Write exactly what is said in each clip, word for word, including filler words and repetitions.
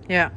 Yeah.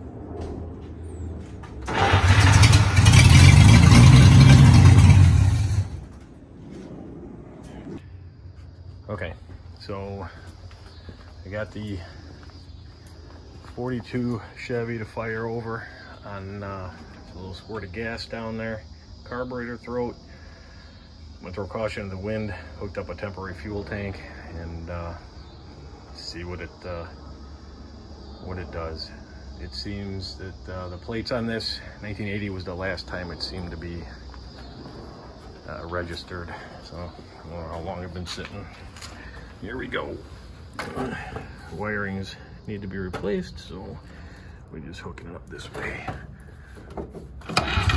Okay, so I got the forty-two Chevy to fire over on uh, a little squirt of gas down there, carburetor throat. I'm gonna throw caution to the wind, hooked up a temporary fuel tank, and uh, see what it uh, what it does. It seems that uh, the plates on this, nineteen eighty was the last time it seemed to be uh, registered. So I don't know how long it's been sitting. Here we go. Wirings need to be replaced, so we're just hooking it up this way.